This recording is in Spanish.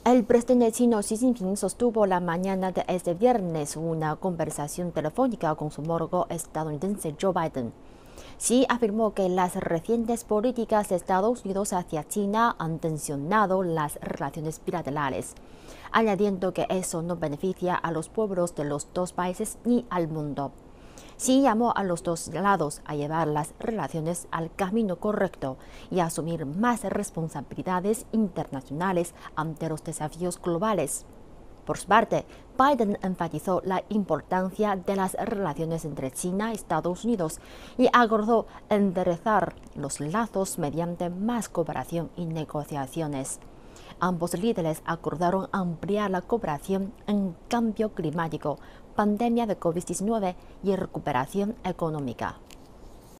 El presidente chino Xi Jinping sostuvo la mañana de este viernes una conversación telefónica con su homólogo estadounidense Joe Biden. Xi afirmó que las recientes políticas de Estados Unidos hacia China han tensionado las relaciones bilaterales, añadiendo que eso no beneficia a los pueblos de los dos países ni al mundo. Xi llamó a los dos lados a llevar las relaciones al camino correcto y a asumir más responsabilidades internacionales ante los desafíos globales. Por su parte, Biden enfatizó la importancia de las relaciones entre China y Estados Unidos y acordó enderezar los lazos mediante más cooperación y negociaciones. Ambos líderes acordaron ampliar la cooperación en cambio climático, pandemia de COVID-19 y recuperación económica.